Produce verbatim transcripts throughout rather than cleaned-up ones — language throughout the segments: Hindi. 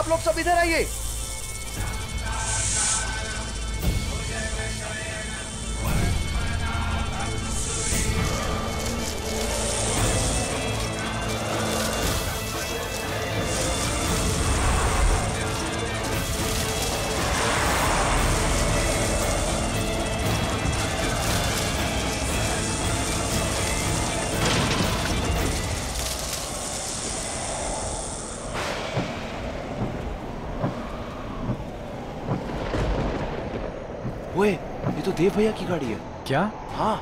लोग सब इधर आइए। ओए, ये तो देव भैया की गाड़ी है। क्या? हाँ।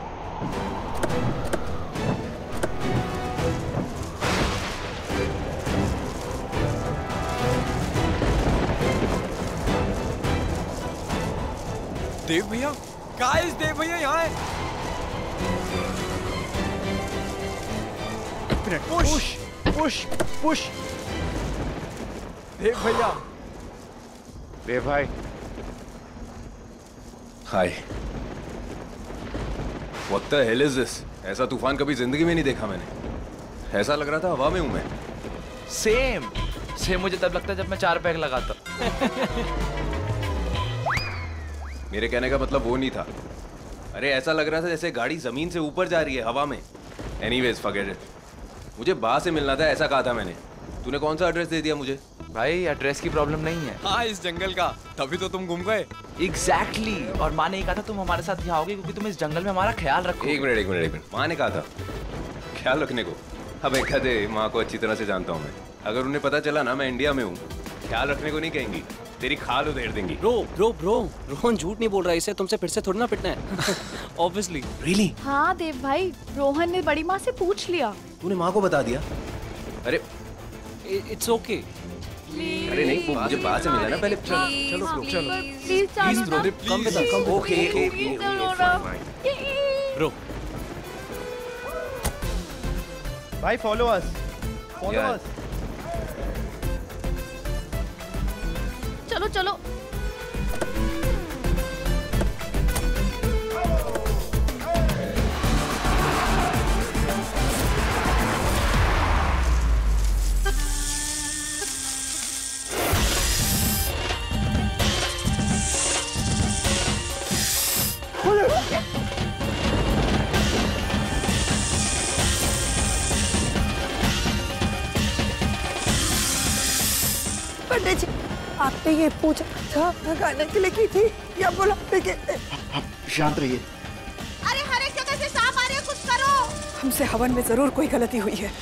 देव भैया? गाइस, देव भैया यहाँ है। Push, push, push. देव भैया। देव भाई। हाय। What the hell is this? ऐसा तूफान कभी जिंदगी में नहीं देखा मैंने। ऐसा लग रहा था हवा में हूं मैं। सेम सेम मुझे तब लगता है जब मैं चार पैक लगाता। मेरे कहने का मतलब वो नहीं था। अरे ऐसा लग रहा था जैसे गाड़ी जमीन से ऊपर जा रही है हवा में। Anyways, forget it. मुझे बा से मिलना था, ऐसा कहा था मैंने। तूने कौन सा एड्रेस दे दिया मुझे? भाई एड्रेस की प्रॉब्लम नहीं है। हाँ, इस जंगल का, तभी तो तुम घूम गए। Exactly exactly. और माँ ने कहा था तुम हमारे साथ यहाँ आओगे क्योंकि तुम इस जंगल में हमारा ख्याल रखो। एक मिनट एक मिनट एक मिनट माँ ने कहा था ख्याल रखने को? अब एक दे, माँ को अच्छी तरह से जानता हूँ मैं। अगर उन्हें पता चला ना मैं इंडिया में हूँ, ख्याल रखने को नहीं कहेंगी, तेरी खाल उधेड़ देंगी। ब्रो ब्रो ब्रो रोहन झूठ नहीं बोल रहा है, इसे तुमसे फिर से थोड़ी ना पिटना है। ऑब्वियसली। रियली? हाँ देव भाई, रोहन ने बड़ी माँ से पूछ लिया। तूने माँ को बता दिया? अरे इट्स ओके। अरे नहीं, वो मुझे बात से मिला ना पहले। चलो चलो चलो प्लीज प्लीज ब्रो, कम पे कम। Okay okay bro. भाई फॉलो अस, फॉलो अस। चलो चलो। पंडित जी, आपने ये पूछा था भगाने के लिए की थी या बुलाने के? शांत रहिए। अरे हर एक जगह से सांप आ रहे हैं, कुछ करो। हमसे हवन में जरूर कोई गलती हुई है।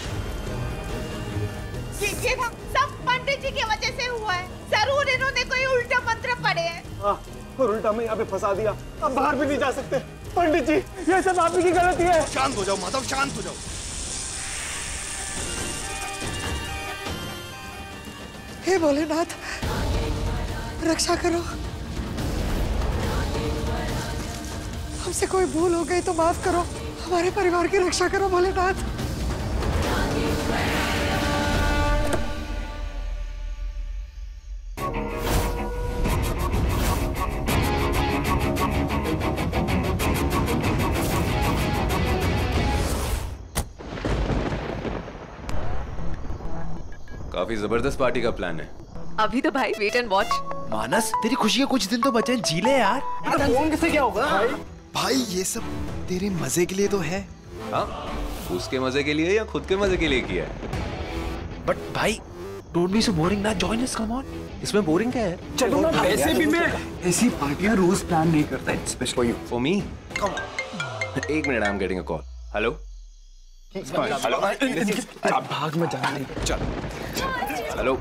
ये ना सब पंडित जी की वजह से हुआ है। जरूर इन्होंने कोई उल्टा मंत्र पढ़े हैं। हाँ, और उल्टा में यहाँ पे फंसा दिया। अब बाहर भी नहीं जा सकते। पंडित जी, ये सब आप ही की गलती है। शांत हो जाओ माधव, शांत हो जाओ। हे भोलेनाथ, रक्षा करो। हमसे कोई भूल हो गई तो माफ करो। हमारे परिवार की रक्षा करो भोलेनाथ। काफी जबरदस्त पार्टी का प्लान है। अभी तो भाई वेट एंड वॉच। मानस, तेरी खुशी के कुछ दिन तो बचे, जी ले यार। फोन किससे क्या होगा? भाई भाई ये सब तेरे मजे के लिए तो है। हाँ, उसके मजे के लिए या खुद के मजे के लिए किया है? बट भाई डोंट बी सो बोरिंग ना, जॉइन अस, कम ऑन। इसमें बोरिंग क्या है? चलो ना, वैसे भी मैं ऐसी पार्टियां रोज प्लान नहीं करता, special for you. For me? Come. एक minute, I am getting a call. Hello hello, भाग में जाना नहीं। चल। हेलो,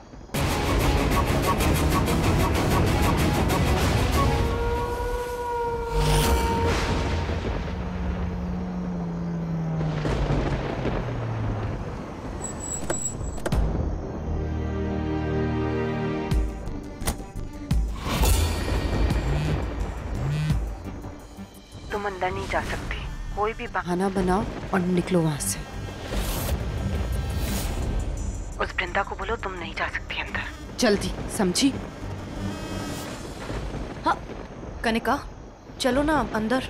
तुम अंदर नहीं जा सकती, कोई भी बहाना बनाओ और निकलो वहां से। उस वृंदा को बोलो तुम नहीं जा सकती अंदर, जल्दी, समझी? हाँ कनिका, चलो ना अंदर।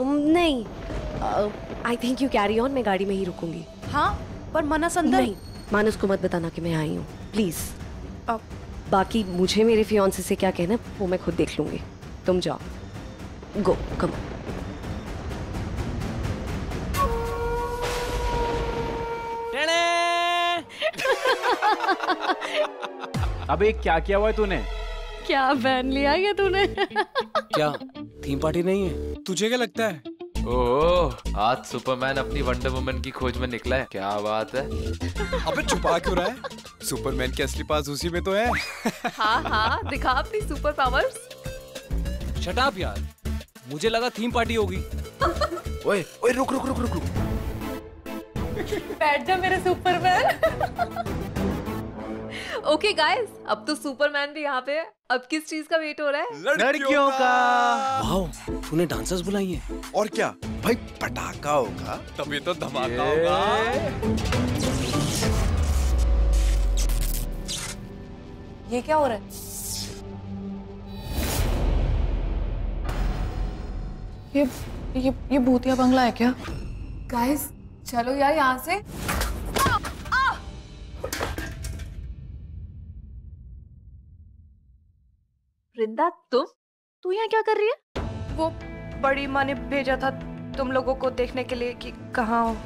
नहीं, I think you carry on, मैं गाड़ी में ही रुकूंगी। हाँ पर मनस अंदर। नहीं, मानस को मत बताना कि मैं आई हूँ प्लीज। बाकी मुझे मेरे फियांसे से क्या कहना वो मैं खुद देख लूंगी, तुम जाओ, गो कम। अबे क्या किया हुआ है तूने? क्या पहन लिया है तूने? क्या थीम पार्टी नहीं है? तुझे क्या लगता है? ओह, आज सुपरमैन अपनी वंडर वुमन की खोज में निकला है, क्या बात है। अबे छुपा क्यों रहा है? सुपरमैन की असली पास उसी में तो है। हाँ हाँ, दिखा अपनी सुपर पावर्स। शट अप यार, मुझे लगा थीम पार्टी होगी। ओए ओए रुक रुक रुक रुक रुक। बैठ जा मेरे सुपरमैन। ओके गाइस, अब तो सुपरमैन भी यहाँ पे है। अब किस चीज का वेट हो रहा है? लड़कियों का। वाओ, तूने डांसर्स बुलाई हैं? और क्या भाई, पटाखा होगा तभी तो धमाका होगा। ये क्या हो रहा है? ये ये ये भूतिया बंगला है क्या? गाइस चलो यार यहाँ से। आ, आ! वृंदा, तुम तू यहाँ क्या कर रही है? वो बड़ी माँ ने भेजा था तुम लोगों को देखने के लिए कि कहाँ हो।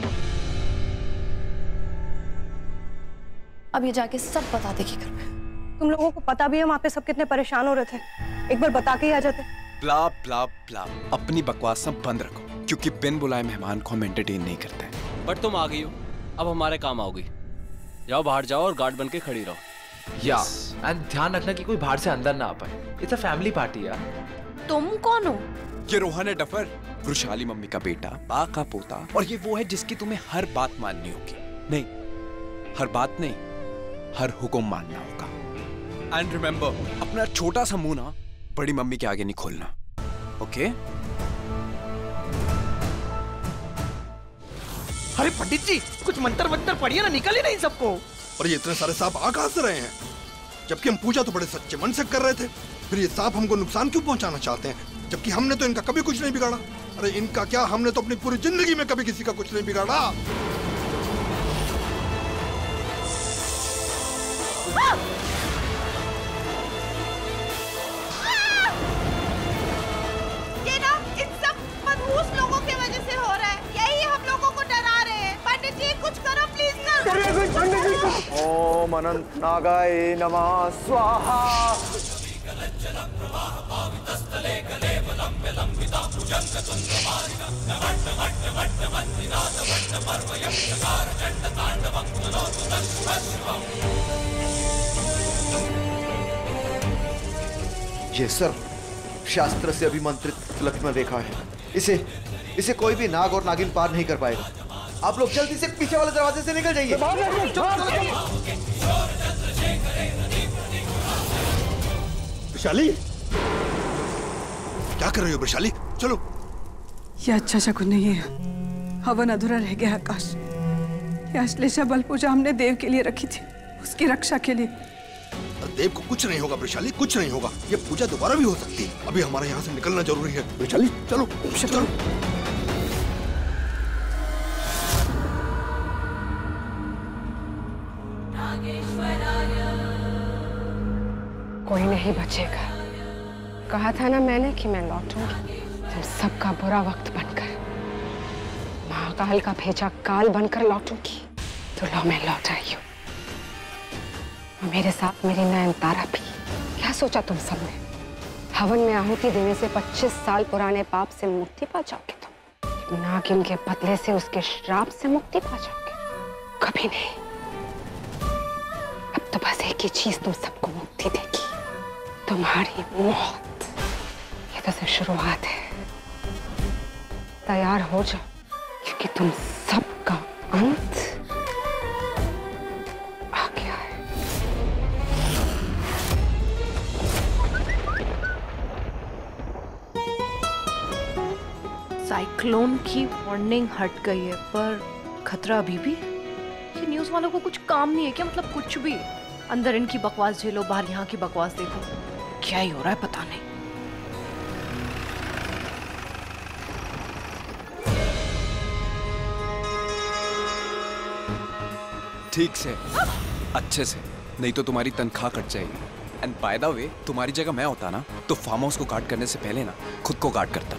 अब ये जाके सब बता देगी घर में। तुम लोगों को पता भी है वहाँ पे सब कितने परेशान हो रहे थे, एक बार बता के ही आ जाते। ब्ला ब्ला ब्ला, अपनी बकवास सब बंद रखो, क्योंकि बिन बुलाए मेहमान को हम एंटरटेन नहीं करते। बट तुम आ गई हो, अब हमारे काम आओगी। जाओ बाहर जाओ और गार्ड बन के खड़ी रहो। या एंड ध्यान रखना कि कोई बाहर से अंदर ना आ पाए। इट्स अ फैमिली पार्टी यार। तुम कौन हो? ये रोहन है डफर, वृशाली मम्मी का बेटा, बा का पोता, और ये वो है जिसकी तुम्हें हर बात माननी होगी। नहीं, हर बात नहीं, हर हुक्म मानना होगा। एंड रिमेंबर, अपना छोटा सा मुंह ना बड़ी मम्मी के आगे नहीं खोलना, ओके? अरे पंडित जी, कुछ मंत्र मंत्र पढ़िए ना, निकल ही नहीं सबको। और ये इतने सारे सांप आ कहां से रहे हैं? जबकि हम पूजा तो बड़े सच्चे मन से कर रहे थे। फिर ये सांप हमको नुकसान क्यों पहुंचाना चाहते हैं, जबकि हमने तो इनका कभी कुछ नहीं बिगाड़ा। अरे इनका क्या, हमने तो अपनी पूरी जिंदगी में कभी किसी का कुछ नहीं बिगाड़ा। ये ना इन सब मनहूस लोगों की वजह से हो रहा है, यही हम लोगों को डरा रहे हैं। पंडित जी कुछ करो प्लीज कर। ओम अनंत नागाय नमः स्वाहा। ये सर शास्त्र से अभिमंत्रित लक्ष्मण रेखा है, इसे इसे कोई भी नाग और नागिन पार नहीं कर पाएगा। आप लोग जल्दी से पीछे वाले दरवाजे से निकल जाइए। वृशाली, क्या कर रही हो वृशाली? चलो। ये अच्छा शकुन नहीं है, हवन अधूरा रह गया आकाश। ये अश्लेषा बल पूजा हमने देव के लिए रखी थी, उसकी रक्षा के लिए। देव को कुछ नहीं होगा वृशाली, कुछ नहीं होगा। ये पूजा दोबारा भी हो सकती है। अभी हमारे यहाँ से निकलना जरूरी है। वृशाली चलो चलो। कोई नहीं बचेगा। कहा था ना मैंने कि मैं लौटूंगी तुम सबका बुरा वक्त बनकर। महाकाल का भेजा काल बनकर लौटूंगी। तो लो मैं लौट आई हूँ। और मेरे साथ मेरी नयनतारा भी। क्या सोचा तुम सबने? हवन में आहुति देने से पच्चीस साल पुराने पाप से मुक्ति पा जाओगे तुम। नागिन के बदले से उसके श्राप से मुक्ति पा जाओगे? कभी नहीं। अब तो बस एक ही चीज तुम सबको मुक्ति देगी, तुम्हारी मौत। ये तो सिर्फ शुरुआत है। तैयार हो जाओ, क्योंकि तुम सबका अंत आ गया है। साइक्लोन की वार्निंग हट गई है, पर खतरा अभी भी। ये न्यूज़ वालों को कुछ काम नहीं है क्या? मतलब कुछ भी। अंदर इनकी बकवास झेलो, बाहर यहाँ की बकवास देखो। क्या ही हो रहा है पता नहीं। ठीक से, अच्छे से, नहीं तो तुम्हारी तनख्वाह कट जाएगी। एंड बाय द वे, तुम्हारी जगह मैं होता ना तो फार्म हाउस को गार्ड करने से पहले ना खुद को गार्ड करता।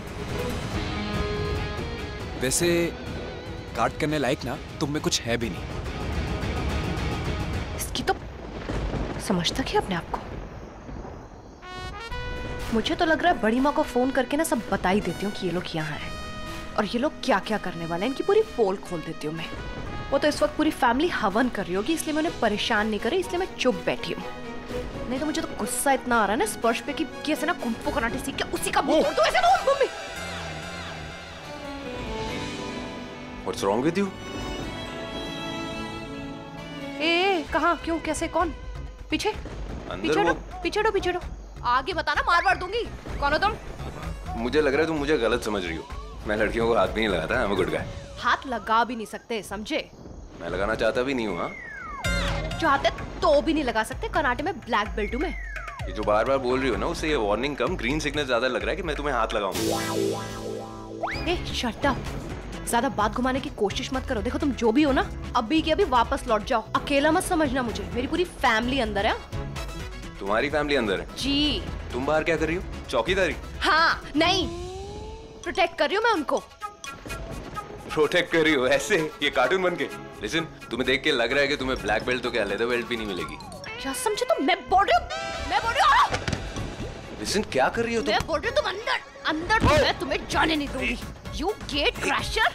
वैसे गार्ड करने लायक ना तुम में कुछ है भी नहीं। इसकी तो समझता क्या अपने आप को? मुझे तो लग रहा है बड़ी माँ को फोन करके ना सब बता ही देती हूँ कि ये लोग यहाँ हैं और ये लोग क्या क्या करने वाले हैं। इनकी पूरी पोल खोल देती हूँ मैं। वो तो इस वक्त पूरी फैमिली हवन कर रही होगी, इसलिए मैं उन्हें परेशान नहीं कर रही, इसलिए मैं चुप बैठी हूँ। नहीं तो मुझे तो गुस्सा इतना आ रहा है ना स्पर्श पे कि कैसे ना कुंफू कराटे सीख के उसी का मुंह तोड़ दो। ऐसे ना मम्मी। What's wrong with you? ए, ए कहाँ, क्यों, कैसे, कौन? पीछे पीछे वो... दो पीछे दो पीछे दो आगे बताना, मार मार दूंगी। कौन हो तुम? मुझे लग रहा है तुम मुझे गलत समझ रही हो। मैं लड़कियों को हाथ भी नहीं लगाता। I'm a good guy। हाथ लगा भी नहीं सकते, समझे? मैं लगाना चाहता भी नहीं हूँ। हाँ, चाहते तो भी नहीं लगा सकते। कराटे में ब्लैक बेल्ट हूँ मैं। ये जो बार बार बोल रही हो ना, उससे ये वार्निंग कम, ग्रीन सिग्नल ज्यादा लग रहा है कि मैं तुम्हें हाथ लगाऊं। ए, शट अप। ज्यादा बात घुमाने की कोशिश मत करो। देखो तुम जो भी हो ना, अभी के अभी वापस लौट जाओ। अकेला मत समझना मुझे, मेरी पूरी फैमिली अंदर है। तुम्हारी फैमिली अंदर है? जी। तुम बाहर क्या कर रही हो? चौकीदारी? हाँ, नहीं, प्रोटेक्ट कर रही हूँ मैं उनको। प्रोटेक्ट कर रही हो ऐसे? ये कार्टून बन के? लिसन, तुम्हें देख के लग रहा है कि तुम्हें ब्लैक बेल्ट तो क्या लेदर बेल्ट भी नहीं मिलेगी। क्या समझे तुम? मैं बोल रही हूँ, मैं बोल रही हूँ। लिसन, क्या कर रही हो तुम? मैं बोल रही हूँ तुम अंदर अंदर तो मैं तुम्हें जाने नहीं दूंगी। You gate crasher!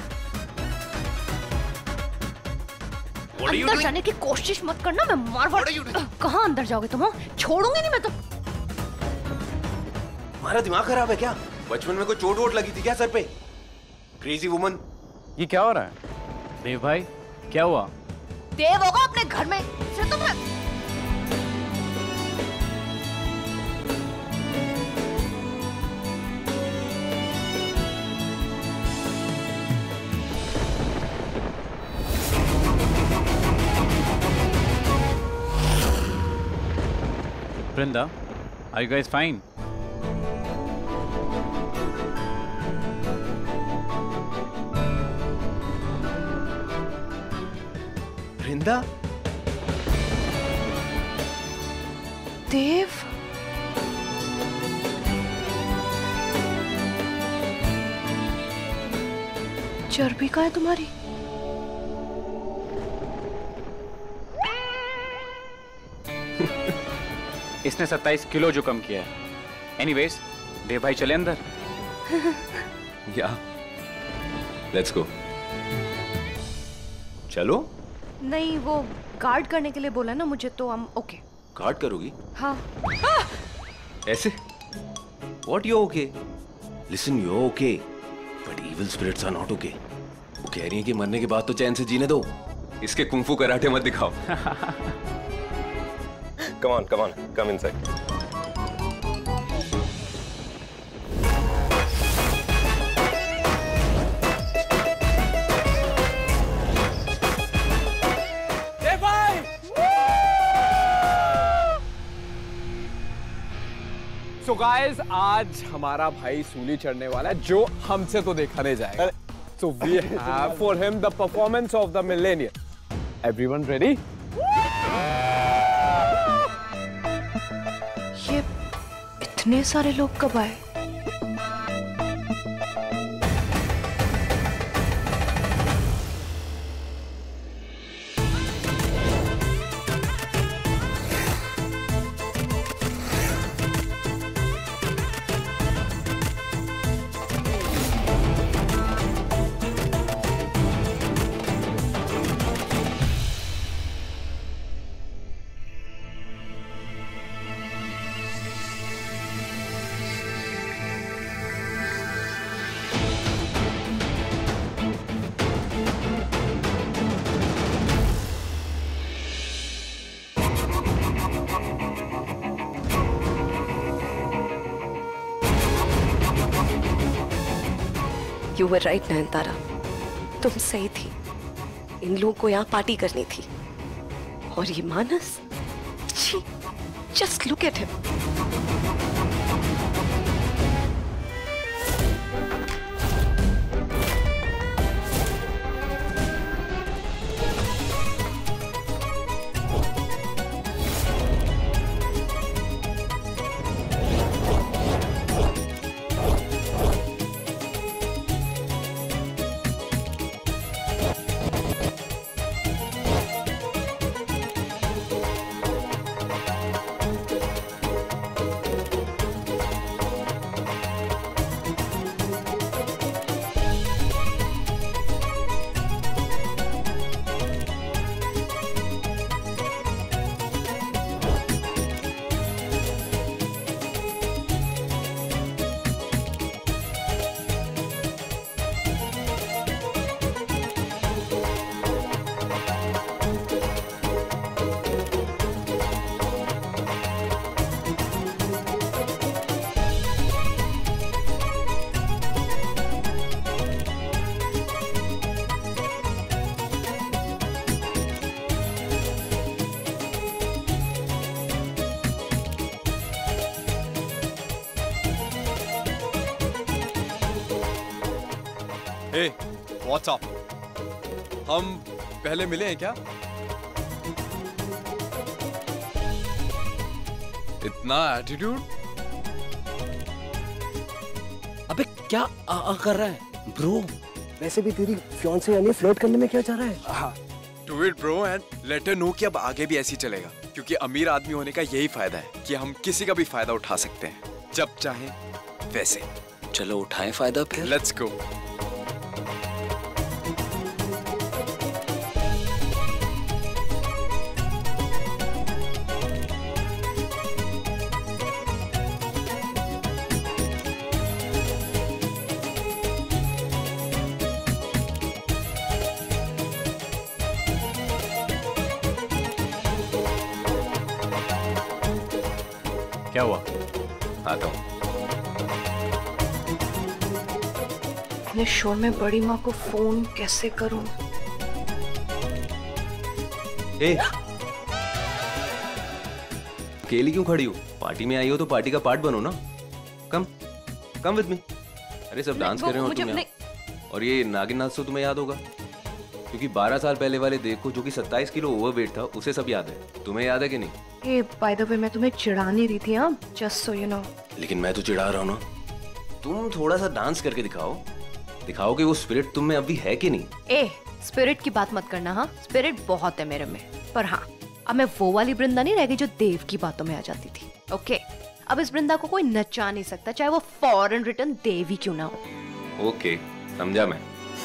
अंदर जाने की कोशिश मत करना, मैं मार मार। कहाँ अंदर जाओगे तुम? छोड़ूंगी नहीं मैं तो। तुम्हारा दिमाग खराब है क्या? बचपन में कोई चोट वोट लगी थी क्या सर पे? Crazy woman. ये क्या हो रहा है? देव भाई, क्या हुआ? देव होगा अपने घर में। सिर्फ तुम Brinda, are you guys fine? Brinda? देव, चर्बी कहाँ है तुम्हारी? इसने सत्ताईस किलो जो कम किया है। एनीवेज, देव भाई चले अंदर। या, लेट्स गो। चलो? नहीं, वो गार्ड करने के लिए बोला ना मुझे, तो हम ओके। गार्ड करोगी? हाँ। ऐसे? What you okay? Listen, you're okay, but evil spirits are not okay. वो कह रही हैं कि मरने के बाद तो चैन से जीने दो। इसके कुंफू कराटे मत दिखाओ। Come on, come on, come inside. So guys, आज हमारा भाई सूली चढ़ने वाला है, जो हमसे तो देखा नहीं जाएगा। So we have for him the performance of the millennium. Everyone ready? ये इतने सारे लोग कब आए? You were right, Nayantara. तुम सही थी। इन लोगों को यहाँ पार्टी करनी थी। और ये मानस, just look at him। Hey, what's up? हम पहले मिले हैं क्या? इतना एटीट्यूड? अबे क्या आ, आ कर रहा है ब्रो? वैसे भी तेरी फियांसे यानी फ्लर्ट करने में क्या जा रहा है? हाँ, do it bro and let her know कि अब आगे भी ऐसे ही चलेगा, क्योंकि अमीर आदमी होने का यही फायदा है कि हम किसी का भी फायदा उठा सकते हैं जब चाहे वैसे। चलो उठाएं फायदा फिर। Let's go. क्या हुआ? आता हूँ। अपने शो में बड़ी माँ को फोन कैसे करूं? ए, अकेली क्यों खड़ी हो? पार्टी में आई हो तो पार्टी का पार्ट बनो ना। Come come with me. अरे सब डांस कर रहे हो तुम यहाँ। और ये नागिन नाच तो तुम्हें याद होगा, क्योंकि बारह साल पहले वाले देखो जो कि सत्ताईस किलो ओवरवेट था, उसे सब याद है। तुम्हें याद है कि नहीं? ए, बाय द वे मैं तुम्हें चिढ़ा नहीं रही थी, हाँ, जस्ट सो यू नो। लेकिन मैं तो चिढ़ा रहा हूँ ना। तुम थोड़ा सा डांस करके दिखाओ, दिखाओ कि वो स्पिरिट तुम में अभी है कि नहीं। ए, स्पिरिट की बात मत करना, हाँ, स्पिरिट बहुत है मेरे में, पर हाँ अब मैं वो वाली वृंदा नहीं रह गई जो देव की बातों में आ जाती थी। ओके, अब इस वृंदा को कोई नचा नहीं सकता, चाहे वो फॉरेन रिटर्न देव ही क्यों ना हो। ओके, समझा मैं।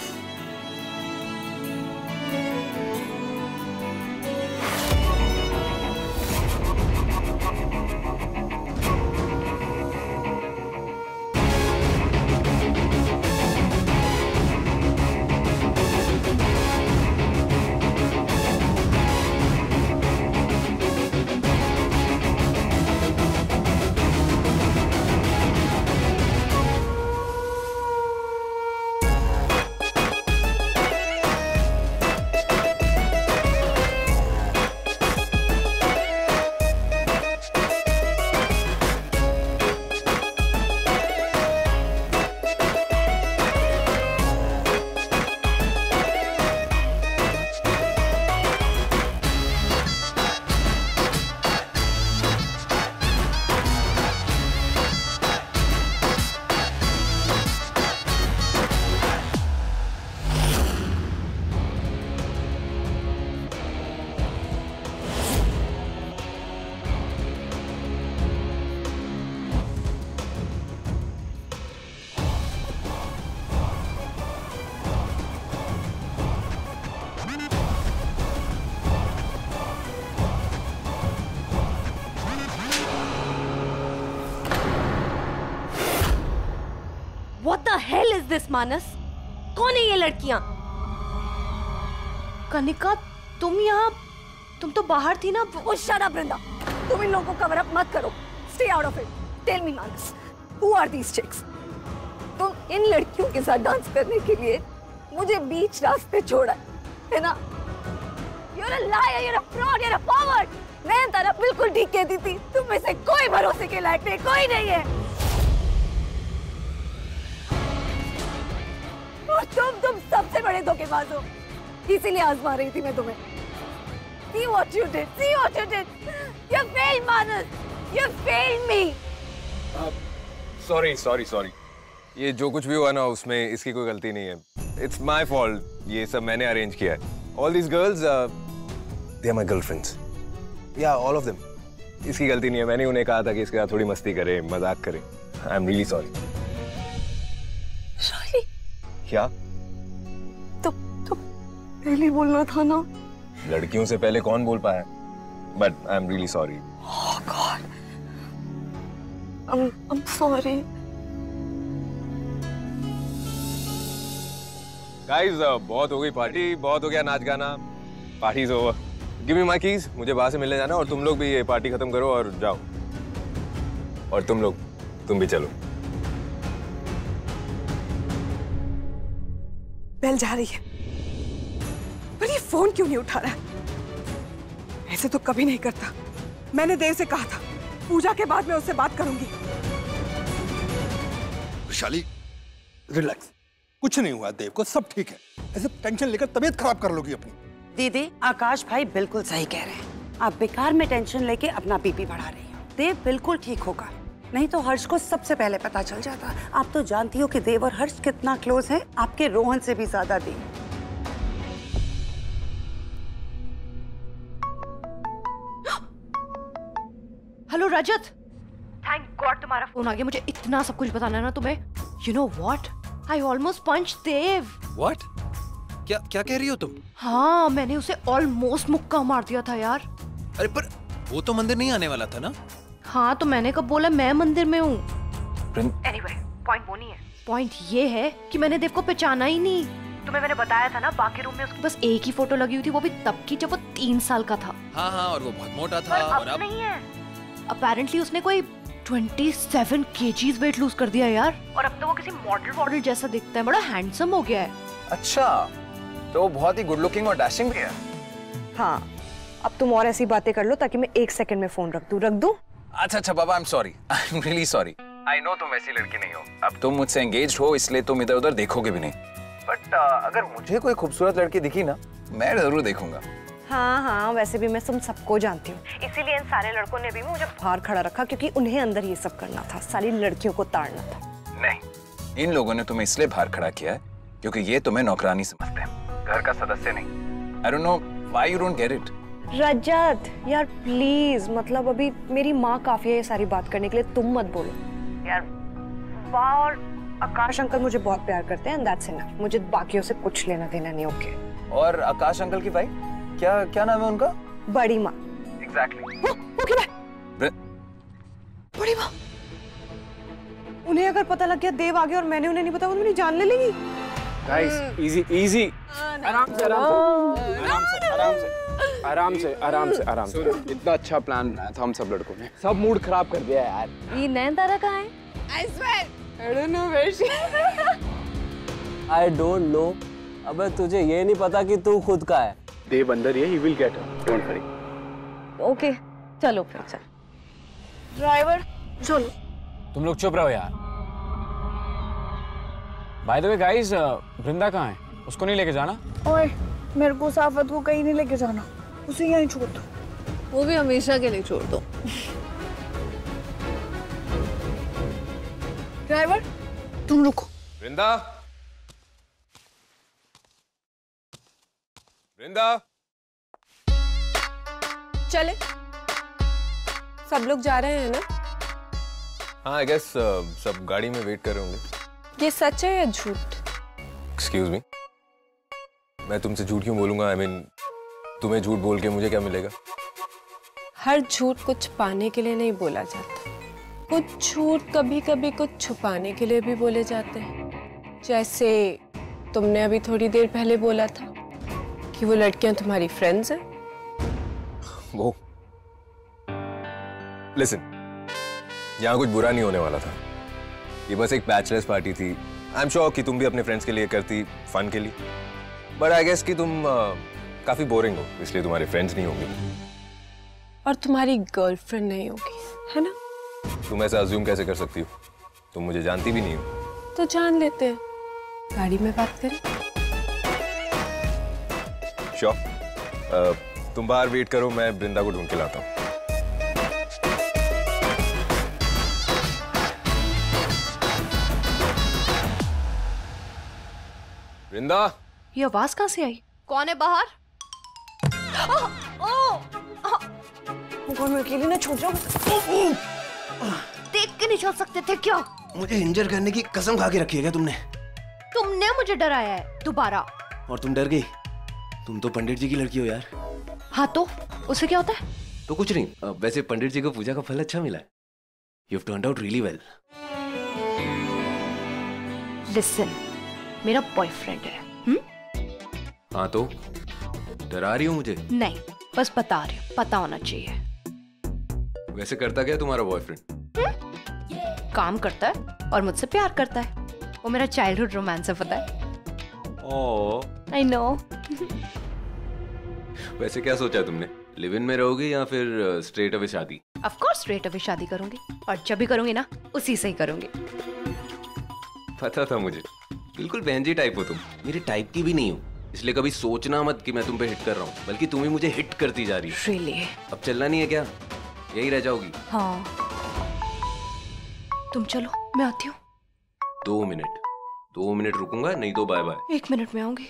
What the hell is this, मानस? कौन है ये लड़कियां? कनिका, तुम यहाँ, तुम तो बाहर थी ना। Oh, shut up, वृंदा। तुम इन लोगों को कवर अप मत करो। Stay out of it. Tell me, Manas, who are these chicks? तुम इन लड़कियों के साथ डांस करने के लिए मुझे बीच रास्ते छोड़ा है ना? You're a liar, you're a fraud, you're a forward. मैं तारा बिल्कुल ठीक कहती थी। तुम में से कोई भरोसे के लायक नहीं, कोई नहीं है। और तुम तुम सबसे बड़े धोखेबाज हो, इसीलिए आजमा रही थी मैं तुम्हें। See what you did, see what you did. You failed, Manas, you failed me. Sorry sorry sorry ये जो कुछ भी हुआ ना उसमें इसकी कोई गलती नहीं है। इट्स माई फॉल्ट, ये सब मैंने अरेंज किया है। All these girls they are my girlfriends, या ऑल ऑफ देम। इसकी गलती नहीं है, मैंने उन्हें कहा था कि इसके साथ थोड़ी मस्ती करें, मजाक करें। I am really sorry. Sorry? क्या? तो तो पहले बोलना था ना। लड़कियों से पहले कौन बोल पाया? But I am really sorry. Oh God, I'm I'm sorry. Guys बहुत हो गई पार्टी, बहुत हो गया नाच गाना, party is over. Give me my keys, मुझे बाहर से मिलने जाना। और तुम लोग भी ये पार्टी खत्म करो और जाओ। और तुम लोग तुम भी चलो। बेल जा रही है, पर ये फोन क्यों नहीं उठा रहा है? ऐसे तो कभी नहीं करता। मैंने देव से कहा था पूजा के बाद मैं उससे बात करूंगी। वैशाली, रिलैक्स, कुछ नहीं हुआ देव को, सब ठीक है। ऐसे टेंशन लेकर तबीयत खराब कर लोगी अपनी। दीदी, आकाश भाई बिल्कुल सही कह रहे हैं। आप बेकार में टेंशन लेके अपना बीपी बढ़ा रही हो। देव बिल्कुल ठीक होगा, नहीं तो हर्ष को सबसे पहले पता चल जाता। आप तो जानती हो कि देव और हर्ष कितना क्लोज है, आपके रोहन से भी ज्यादा। दी हेलो रजत, थैंक गॉड तुम्हारा फोन आ गया। मुझे इतना सब कुछ बताना है ना तुम्हें। You know what, I almost punch Dev. What? क्या क्या कह रही हो तुम? हाँ, मैंने उसे ऑलमोस्ट मुक्का मार दिया था यार। अरे पर वो तो मंदिर नहीं आने वाला था ना? हाँ, तो मैंने कब बोला मैं मंदिर में हूँ? एनीवे, पॉइंट वो नहीं है। पॉइंट ये है कि मैंने देव को पहचाना ही नहीं। तुम्हें मैंने बताया था ना, बाकी रूम में उसकी बस एक ही फोटो लगी हुई थी, वो भी तब की जब वो तीन साल का था। हाँ हाँ, और वो बहुत मोटा था। पर अब, और अब नहीं है। अपेरेंटली उसने कोई सत्ताईस केजीज वेट लूज कर दिया यार, और अब तो वो किसी मॉडल मॉडल जैसा दिखता है, बड़ा हैंडसम हो गया है। अच्छा, तो वो बहुत ही गुड लुकिंग और डैशिंग भी है। हाँ, अब तुम और ऐसी बातें कर लो ताकि मैं एक सेकंड में फोन रख दूं। रख दूं? अच्छा अच्छा बाबा, I am sorry, I am really sorry. I know तुम वैसी लड़की नहीं हो, अब तुम मुझसे एंगेज्ड हो इसलिए तुम इधर उधर देखोगे भी नहीं। बट uh, अगर मुझे कोई खूबसूरत लड़की दिखी ना, मैं जरूर देखूंगा। हाँ हाँ, वैसे भी मैं तुम सबको जानती हूँ, इसीलिए इन सारे लड़कों ने भी मुझे बाहर खड़ा रखा, क्योंकि उन्हें अंदर ये सब करना था, सारी लड़कियों को ताड़ना था। नहीं, इन लोगों ने तुम्हें इसलिए बाहर खड़ा किया है क्योंकि ये तुम्हें नौकरानी समझते हैं, घर का सदस्य नहीं। I don't know why you don't get it. Rajat यार प्लीज, मतलब अभी मेरी माँ काफी है ये सारी बात करने के लिए, तुम मत बोलो यार। वाह, और आकाश अंकल मुझे बहुत प्यार करते हैं, दैट्स इनफ। मुझे बाकियों से कुछ लेना देना नहीं। ओके। और आकाश अंकल की भाई, क्या क्या नाम है उनका? बड़ी माँ। एग्जैक्टली। Okay bye. बड़ी माँ, उन्हें अगर पता लग गया देव आ गया और मैंने उन्हें नहीं बताया, वो मेरी जान ले लेगी। गाइस, इजी इजी, आराम से आराम से आराम से आराम से आराम से आराम से आराम से। इतना अच्छा प्लान बनाया था हम सब लड़कों ने, सब मूड खराब कर दिया यार। ये नयनतारा कहाँ है? I swear, I don't know where she is. I don't know. अबे तुझे ये नहीं पता कि तू खुद का है। देव अंदर ही, he will get her. Don't worry. Okay, चलो फिर चल। ड्राइवर चलो। तुम लोग चुप रहो यार। By the way guys, Vrinda कहाँ है? उसको नहीं लेके जाना? ओए, मेरे को साफत को कहीं नहीं लेके जाना, उसे यहीं छोड़ दो। वो भी हमेशा के लिए छोड़ दो। ड्राइवर तुम रुको। वृंदा, वृंदा, चले, सब लोग जा रहे हैं ना? हाँ, आई गेस सब गाड़ी में वेट कर रहे होंगे। ये सच है या झूठ? एक्सक्यूज मी, मैं तुमसे झूठ क्यों बोलूंगा? आई I मीन mean, तुम्हें झूठ बोल के मुझे क्या मिलेगा? हर झूठ कुछ पाने के लिए नहीं बोला जाता, कुछ झूठ कभी कभी कुछ छुपाने के लिए भी बोले जाते हैं। जैसे तुमने अभी थोड़ी देर पहले बोला था कि वो लड़कियां तुम्हारी फ्रेंड्स हैं। वो लिसन, यहाँ कुछ बुरा नहीं होने वाला था, ये बस एक बैचलर्स पार्टी थी। आई एम श्योर कि तुम भी अपने फ्रेंड्स के लिए करती, फन के लिए, बट आई गेस कि तुम uh, काफी बोरिंग हो, इसलिए तुम्हारे फ्रेंड्स नहीं होंगे। और तुम्हारी गर्लफ्रेंड नहीं होगी, है ना? तुम ऐसा अज्यूम कैसे कर सकती हो? तुम मुझे जानती भी नहीं हो। तो जान लेते हैं, गाड़ी में बात करें। श्योर, uh, तुम बाहर वेट करो, मैं वृंदा को ढूंढ के लाता हूँ। वृंदा, ये आवाज कहाँ से आई? कौन है बाहर? मैं अकेली ना छोड़ जाऊं। देख के नहीं छोड़ सकते थे क्या? मुझे इंजर करने की कसम खा के रखी है क्या तुमने? तुमने मुझे डराया है दोबारा। और तुम डर गई? तुम तो पंडित जी की लड़की हो यार। हाँ तो उससे क्या होता है? तो कुछ नहीं, वैसे पंडित जी को पूजा का फल अच्छा मिला है। You've turned out really well. Listen, मेरा बॉयफ्रेंड है। हुँ? हाँ तो डरा रही हो मुझे? नहीं, बस बता रही हूँ, पता होना चाहिए। वैसे करता क्या तुम्हारा बॉयफ्रेंड? काम करता है और मुझसे प्यार करता है। वो मेरा चाइल्डहुड रोमांस है, पता है? Oh, I know. वैसे क्या सोचा तुमने? लिव इन में रहोगी या फिर स्ट्रेट अवे शादी? ऑफ कोर्स स्ट्रेट अवे शादी करूंगी, और जब भी करूंगी ना, उसी से ही करूंगी। पता था मुझे, बिल्कुल बहन जी टाइप हो तुम। मेरे टाइप की भी नहीं हो, इसलिए कभी सोचना मत कि मैं तुम पे हिट कर रहा हूँ, बल्कि तुम ही मुझे हिट करती जा रही हो। Really? अब चलना नहीं है क्या? यही रह जाओगी? हाँ। तुम चलो, मैं आती हूँ। दो मिनट दो मिनट रुकूंगा, नहीं तो बाय बाय। एक मिनट में आऊंगी।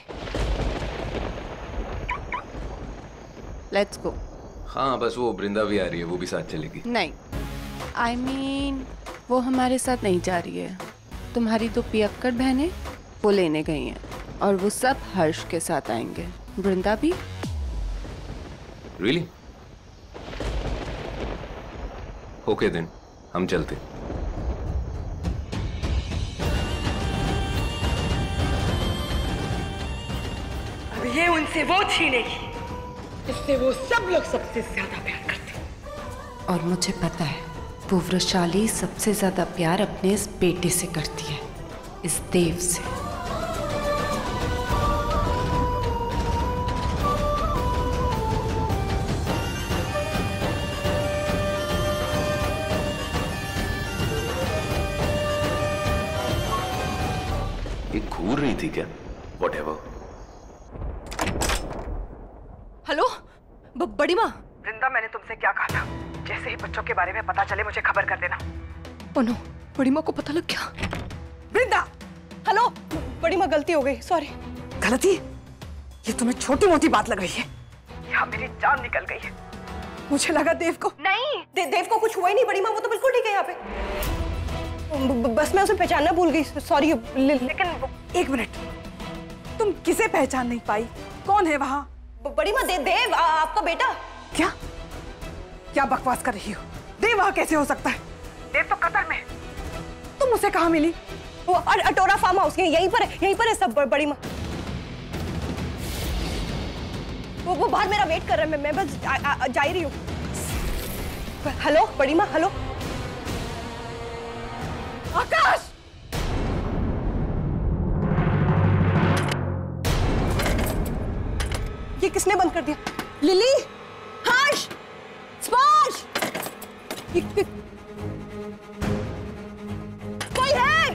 Let's go. हाँ बस वो वृंदा भी आ रही है, वो भी साथ चलेगी। नहीं, आई I मीन mean, वो हमारे साथ नहीं जा रही है। तुम्हारी दो पियक्कड़ बहनें वो लेने गई हैं और वो सब हर्ष के साथ आएंगे। वृंदा भी। रियली? ओके देन, हम चलते। अब ये उनसे वो छीनेगी जिससे वो सब लोग सबसे ज्यादा प्यार करते हैं। और मुझे पता है वो वृषाली सबसे ज्यादा प्यार अपने इस बेटे से करती है, इस देव से। ये घूर रही थी क्या? Whatever. हेलो, बड़ी माँ। वृंदा, मैंने तुमसे क्या कहा था? जैसे ही बच्चों के बारे में पता चले मुझे खबर कर देना। ओ नो, बड़ी माँ को पता लग गया। वृंदा! हेलो, बड़ी माँ, गलती हो गई, सॉरी। गलती? ये तुम्हें छोटी मोटी बात लग रही है? यहाँ मेरी जान निकल गई है। मुझे लगा देव को। नहीं, दे, देव को कुछ हुआ ही नहीं बड़ी माँ, वो तो बिल्कुल ठीक है यहाँ पे। ब, बस मैं उसे पहचानना भूल गई, सॉरी। लेकिन एक मिनट, तुम किसे पहचान नहीं पाई? कौन है वहाँ? बड़ी माँ, दे, देव आ, आपका बेटा। क्या क्या बकवास कर रही हो? देव वहाँ कैसे हो सकता है? देव तो कतर में। तुम उसे कहाँ मिली? वो अटोरा फार्म हाउस, यहीं पर है, यहीं पर है सब। बड़ी माँ, वो वो बाहर मेरा वेट कर रहा है, मैं मैं बस आ, आ, जा ही रही हूँ। हेलो बड़ी माँ, हेलो। आकाश! ये किसने बंद कर दिया? लिली, हर्ष, स्पर्श, कोई है?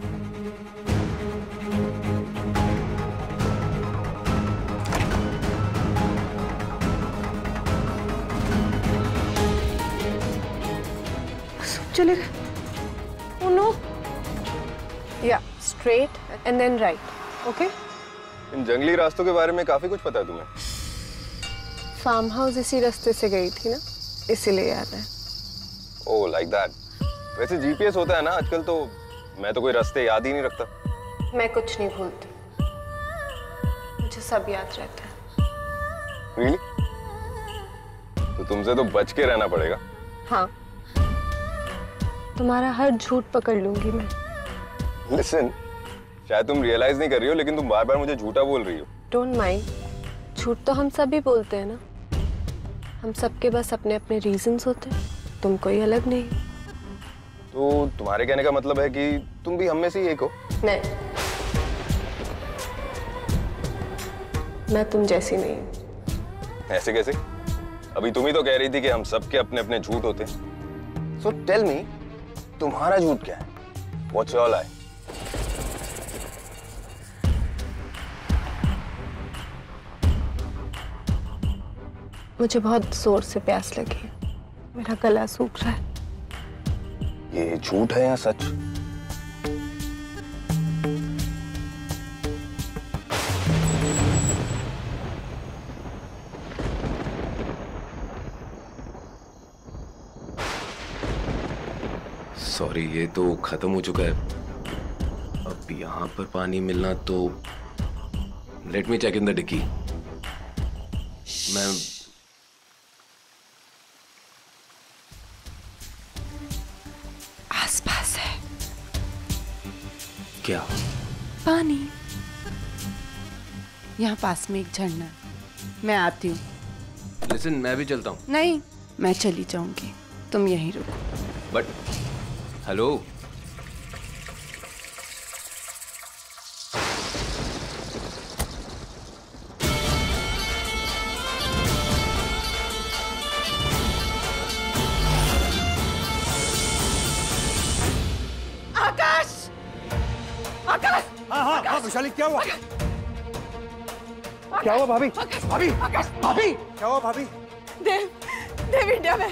चले गए। Oh no. Yeah, straight and then right. Okay? इन जंगली रास्तों के बारे में काफी कुछ पता है तुम्हें? फार्म हाउस इसी रास्ते से गई थी ना, इसीलिए याद है। Oh, like that. वैसे जीपीएस होता है ना आजकल, तो मैं तो कोई रास्ते याद ही नहीं रखता। मैं कुछ नहीं भूलती, मुझे सब याद रहता है। Really? तो तुमसे तो बच के रहना पड़ेगा। हाँ, तुम्हारा हर झूठ पकड़ लूंगी मैं। Listen, शायद तुम रियलाइज नहीं कर रही हो, लेकिन तुम बार बार मुझे झूठा बोल रही हो। डोंट माइंड, झूठ तो हम सभी बोलते हैं ना। हम सबके बस अपने अपने रीजंस होते हैं, तुम कोई अलग नहीं। तो तुम्हारे कहने का मतलब है कि तुम भी हम में से ही एक हो? नहीं, मैं तुम जैसी नहीं हूँ। ऐसे कैसे? अभी तुम ही तो कह रही थी कि हम सबके अपने अपने झूठ होते हैं। So tell me, तुम्हारा झूठ क्या है? What's your lie? मुझे बहुत जोर से प्यास लगी है, मेरा गला सूख रहा है। ये झूठ है या सच? सॉरी, ये तो खत्म हो चुका है। अब यहाँ पर पानी मिलना तो let me check in the dickey. मैं आसपास है क्या? पानी। यहाँ पास में एक झरना, मैं आती हूँ। लिसन, मैं भी चलता हूँ। नहीं, मैं चली जाऊंगी, तुम यहीं रुको। But hello, Akash! आकाश! हाँ हाँ वैशाली क्या हुआ? क्या हुआ भाभी? भाभी भाभी क्या हुआ भाभी? देव देव इंडिया में।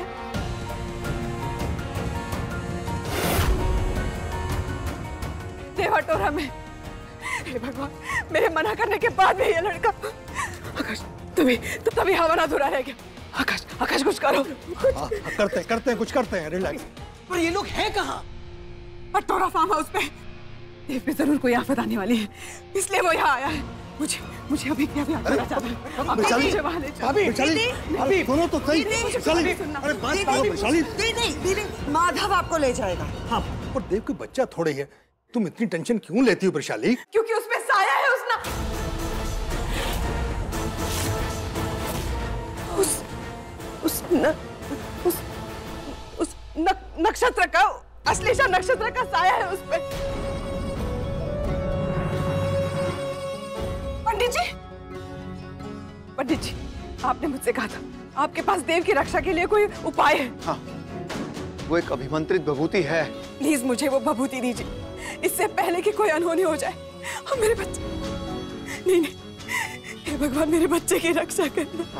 देव हटोरा में। हे भगवान, मेरे मना करने के बाद भी ये लड़का। आकाश तुम्हें तो तभी हवा अधूरा रह गया। आकाश आकाश कुछ करो। हाँ, करते करते कुछ करते हैं, रिलैक्स। पर ये लोग हैं कहाँ? हटोरा फार्म हाउस पे। देव पे जरूर कोई आफत आने वाली है, इसलिए वो यहाँ आया है। मुझे मुझे अभी क्या जाना है। वैशाली भाभी वैशाली भाभी सुनो तो सही। वैशाली अरे बात करो वैशाली। दीदी दीदी माधव आपको ले जाएगा। हाँ और देव के बच्चा थोड़े है, तुम इतनी टेंशन क्यों लेती हो वैशाली? क्योंकि उसमें साया है। उस ना उस उस न, उस उस न, नक्षत्र का अश्लेषा नक्षत्र का साया है उस पे। पंडित जी पंडित जी आपने मुझसे कहा था आपके पास देव की रक्षा के लिए कोई उपाय है। हाँ, वो एक अभिमंत्रित विभूति है। प्लीज मुझे वो विभूति दीजिए, इससे पहले कि कोई अनहोनी हो जाए। और मेरे बच्चे नहीं नहीं हे भगवान, मेरे बच्चे की रक्षा करना।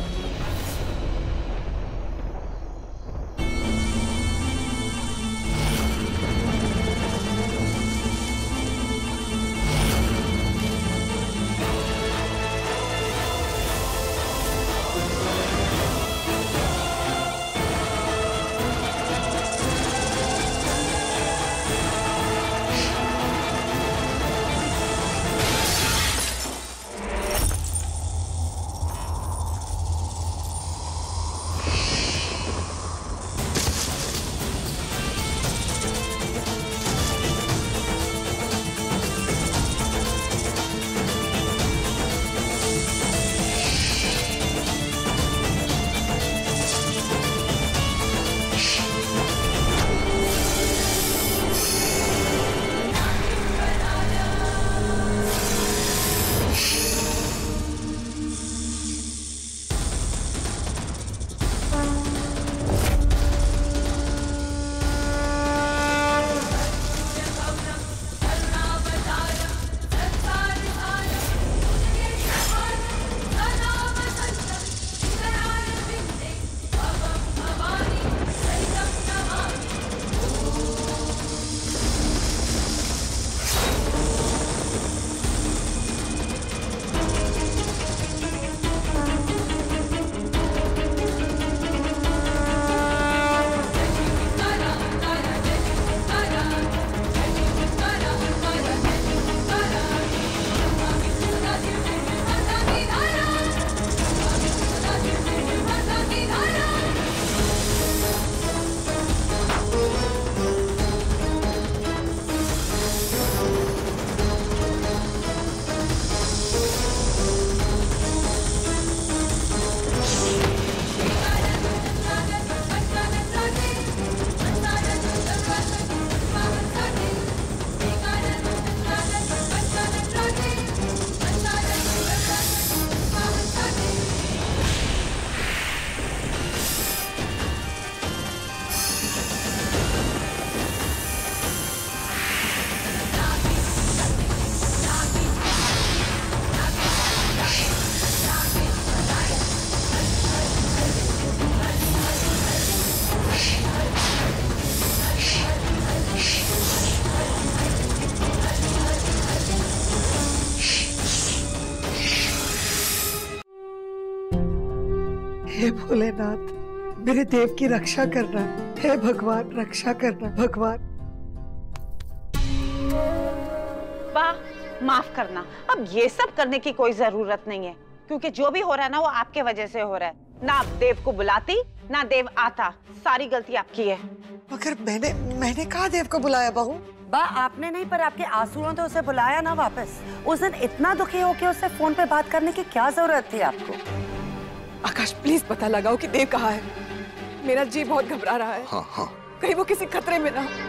हे भोलेनाथ, मेरे देव की रक्षा करना। हे भगवान रक्षा करना भगवान। वाह, माफ करना, अब ये सब करने की कोई जरूरत नहीं है, क्योंकि जो भी हो रहा है ना वो आपके वजह से हो रहा है। ना आप देव को बुलाती ना देव आता, सारी गलती आपकी है। मगर मैंने मैंने कहा देव को बुलाया बहू? बा आपने नहीं, पर आपके आंसुओं ने उसे बुलाया ना वापस। उस दिन इतना दुखी होके उससे फोन पे बात करने की क्या जरूरत थी आपको? आकाश प्लीज पता लगाओ कि देव कहाँ है। मेरा जी बहुत घबरा रहा है। हाँ हाँ कहीं वो किसी खतरे में ना हो।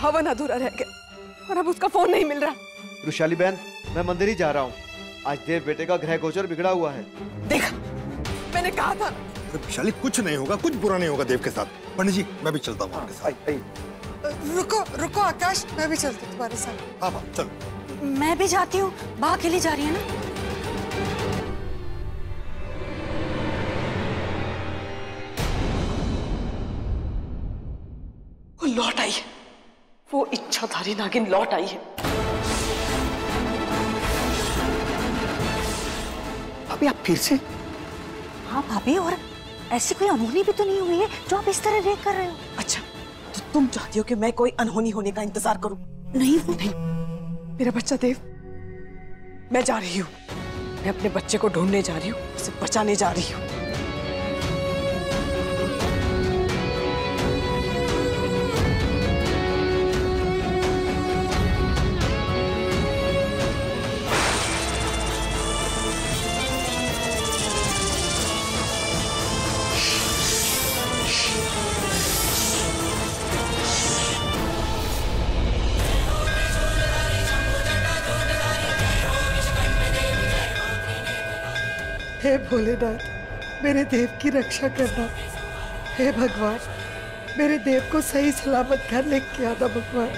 हवन अधूरा रह गया और अब उसका फोन नहीं मिल रहा। रुशाली बहन, मैं मंदिर ही जा रहा हूँ। आज देव बेटे का ग्रह गोचर बिगड़ा हुआ है। देखा, मैंने कहा था। विशाली, कुछ नहीं होगा, कुछ बुरा नहीं होगा देव के साथ। पंडित जी, मैं भी चलता हूँ आपके साथ। रुको रुको आकाश, मैं भी चलती हूँ तुम्हारे साथ। हाँ हाँ चलो। मैं भी जाती हूँ, बा अकेली जा रही है ना। वो लौट आई है, वो इच्छाधारी नागिन लौट आई है। भाभी आप फिर से? हाँ भाभी, और ऐसी कोई अनहोनी भी तो नहीं हुई है जो आप इस तरह रिएक्ट कर रहे हो। अच्छा, तो तुम चाहती हो कि मैं कोई अनहोनी होने का इंतजार करूं? नहीं वो नहीं, मेरा बच्चा देव, मैं जा रही हूँ। मैं अपने बच्चे को ढूंढने जा रही हूँ, उसे बचाने जा रही हूँ। हे भोलेनाथ, मेरे देव की रक्षा करना। हे भगवान, मेरे देव को सही सलामत घर लेके आना भगवान।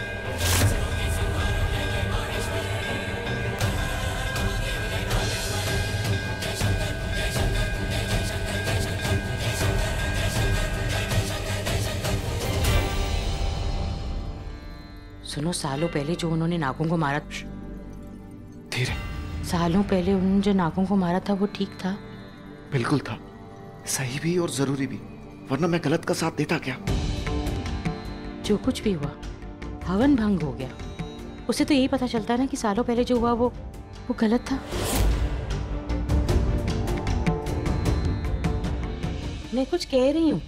सुनो, सालों पहले जो उन्होंने नागों को मारा, धीरे, सालों पहले उन्होंने जो नागों को मारा था वो ठीक था? बिल्कुल था, सही भी और जरूरी भी, वरना मैं गलत का साथ देता क्या? जो कुछ भी हुआ, हवन भंग हो गया। उसे तो यही पता चलता है ना कि सालों पहले जो हुआ वो वो गलत था। मैं कुछ कह रही हूँ।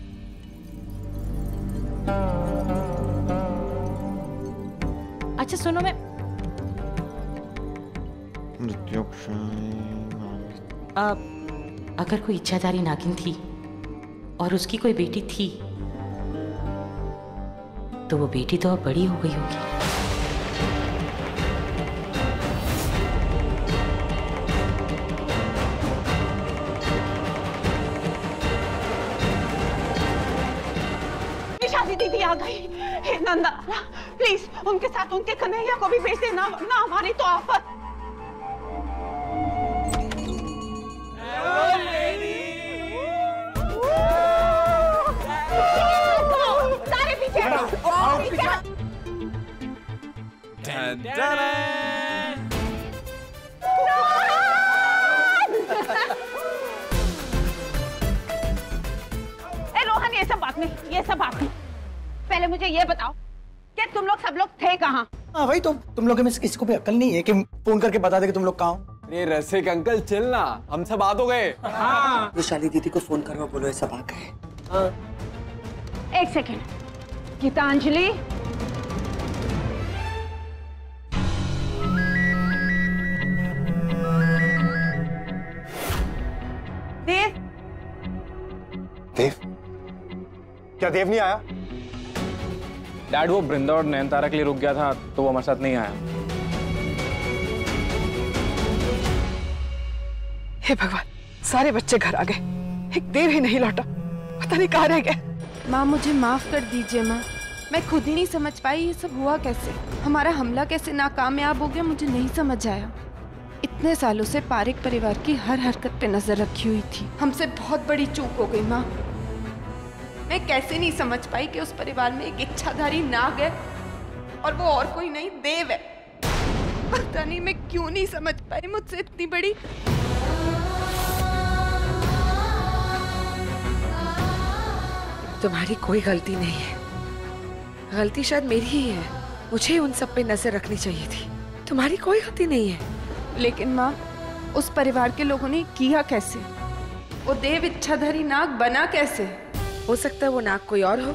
अच्छा सुनो, मैं अब अगर कोई इच्छाधारी नागिन थी और उसकी कोई बेटी थी, तो वो बेटी तो अब बड़ी हो गई होगी। निशादी दीदी आ गई। हे नंदा, प्लीज उनके साथ उनके कन्हैया को भी भेज देना, ना हमारी तो आफत। सारे पीछे आओ, पीछे। ए रोहन, ये सब बात नहीं, ये सब बात नहीं। पहले मुझे ये बताओ कि तुम लोग सब लोग थे कहाँ? हाँ भाई, तो तुम लोगों में से किसी को भी अक्ल नहीं है कि फोन करके बता दे कि तुम लोग कहाँ हो? ये रसिक अंकल चिल्ला, हम सब आ तो गए। हाँ। विशाली दीदी को फोन करो, बोलो ये सब आ गए। हाँ। एक सेकेंड, गीतांजलि, देव। देव? क्या देव नहीं आया? डैड, वो बृंदा और नयनतारा के लिए रुक गया था, तो वो हमारे साथ नहीं आया। हे भगवान, सारे बच्चे घर आ गए, एक देव ही नहीं लौटा, पता नहीं कहाँ रह गए। माँ मुझे माफ कर दीजिए माँ, मैं खुद ही नहीं समझ पाई ये सब हुआ कैसे, हमारा हमला कैसे नाकामयाब हो गया, मुझे नहीं समझ आया। इतने सालों से पारिक परिवार की हर हरकत पे नजर रखी हुई थी, हमसे बहुत बड़ी चूक हो गई माँ। मैं कैसे नहीं समझ पाई कि उस परिवार में एक इच्छाधारी नाग है और वो और कोई नहीं देव है। पता नहीं मैं क्यों नहीं समझ पाई, मुझसे इतनी बड़ी। तुम्हारी कोई गलती नहीं है, गलती शायद मेरी ही है, मुझे उन सब पे नजर रखनी चाहिए थी, तुम्हारी कोई गलती नहीं है। लेकिन माँ, उस परिवार के लोगों ने किया कैसे? वो देव इच्छाधारी नाग बना कैसे? हो सकता है वो नाग कोई और हो।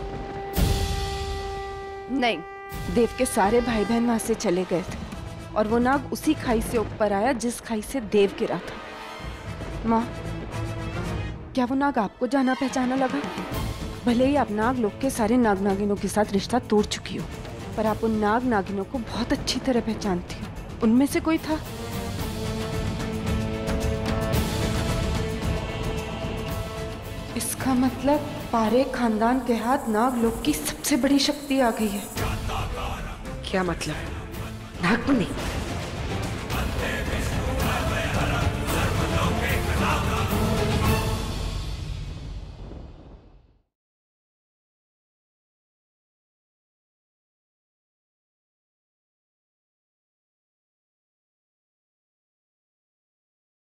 नहीं, देव के सारे भाई बहन वहां से चले गए थे और वो नाग उसी खाई से ऊपर आया जिस खाई से देव गिरा था। माँ, क्या वो नाग आपको जाना पहचाना लगा? भले ही आप नाग लोग के सारे नाग नागिनों के साथ रिश्ता तोड़ चुकी हो, पर आप उन नाग नागिनों को बहुत अच्छी तरह पहचानती हो। उनमें से कोई था? इसका मतलब पारे खानदान के हाथ नागलोक की सबसे बड़ी शक्ति आ गई है। क्या मतलब? नागमणि?